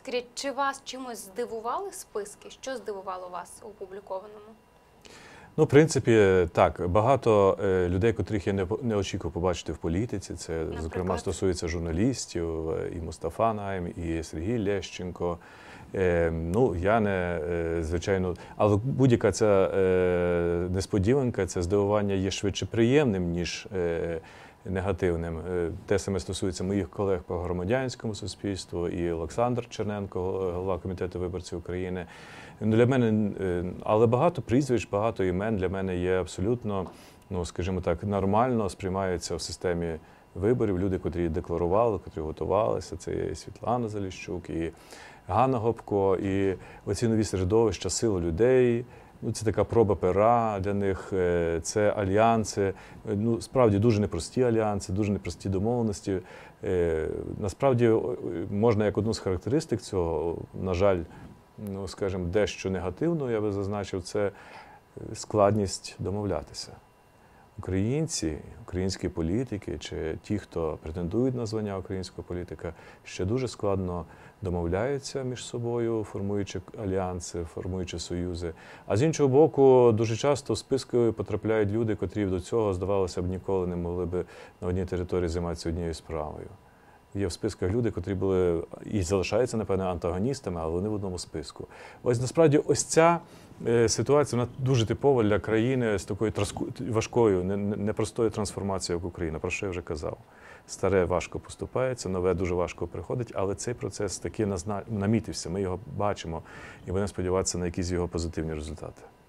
Скажіть, чи вас чимось здивували списки? Що здивувало вас у опублікованому? Ну, в принципі, так. Багато людей, котрих я не очікував побачити в політиці. Це, зокрема, стосується журналістів, і Мустафа Найєм, і Сергій Лещенко. Ну, я не, звичайно, але будь-яка ця несподіванка, це здивування є швидше приємним, ніж негативним. Те саме стосується моїх колег по громадянському суспільству, і Олександр Черненко, голова Комітету виборців України. Для мене, але багато прізвищ, багато імен для мене є абсолютно, ну, скажімо так, нормально сприймаються в системі виборів. Люди, котрі декларували, котрі готувалися. Це і Світлана Заліщук, і Ганна Гопко, і оці нові середовища, сила людей. Ну, це така проба пера для них, це альянси, ну, справді дуже непрості альянси, дуже непрості домовленості. Насправді, можна як одну з характеристик цього, на жаль, ну, скажімо, дещо негативно, я би зазначив, це складність домовлятися. Українці, українські політики, чи ті, хто претендують на звання українського політика, ще дуже складно домовляються між собою, формуючи альянси, формуючи союзи. А з іншого боку, дуже часто в списки потрапляють люди, котрі до цього, здавалося б, ніколи не могли б на одній території займатися однією справою. Є в списках люди, котрі були і залишаються, напевне, антагоністами, але вони в одному списку. Ось, насправді, ось ця ситуація, вона дуже типова для країни з такою важкою, непростою трансформацією, як Україна, про що я вже казав. Старе важко поступається, нове дуже важко приходить, але цей процес таки намітився, ми його бачимо і будемо сподіватися на якісь його позитивні результати.